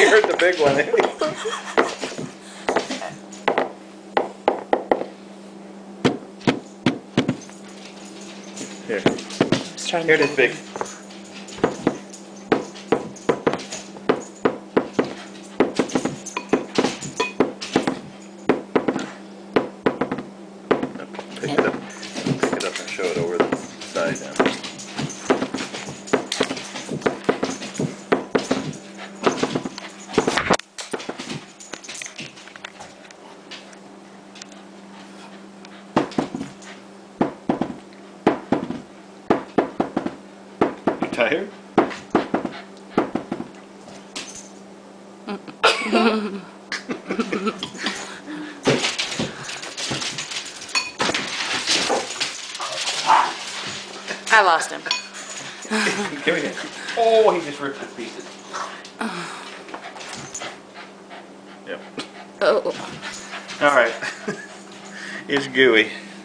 You heard the big one. Here. Here it is, big. Pick it up. Pick it up and show it over the side now. Tired? I lost him. Give me that. Oh, he just ripped it to pieces. Yep. Oh. Alright. It's gooey.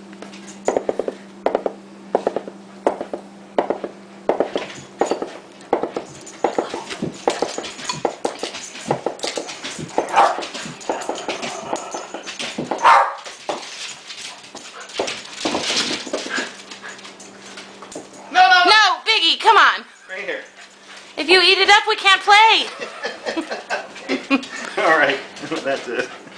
No, Biggie, come on. Right here. If you eat it up, we can't play. Alright, that's it.